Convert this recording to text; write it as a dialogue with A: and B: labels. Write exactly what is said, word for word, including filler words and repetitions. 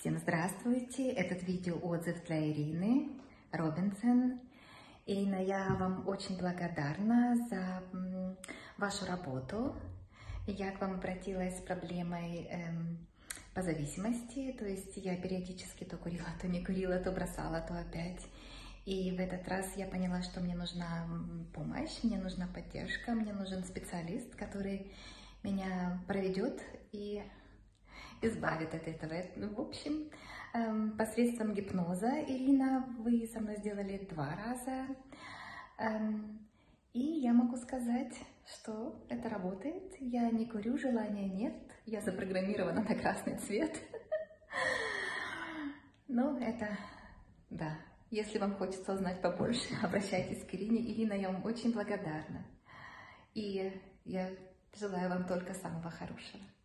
A: Всем здравствуйте! Этот видеоотзыв для Ирины Робинсон. Ирина, я вам очень благодарна за вашу работу. Я к вам обратилась с проблемой эм, по зависимости, то есть я периодически то курила, то не курила, то бросала, то опять. И в этот раз я поняла, что мне нужна помощь, мне нужна поддержка, мне нужен специалист, который меня проведет и избавит от этого. В общем, эм, посредством гипноза, Ирина, вы со мной сделали два раза. Эм, и я могу сказать, что это работает. Я не курю, желания нет. Я запрограммирована на красный цвет. Ну, это, да. Если вам хочется узнать побольше, обращайтесь к Ирине. Ирина, я вам очень благодарна. И я желаю вам только самого хорошего.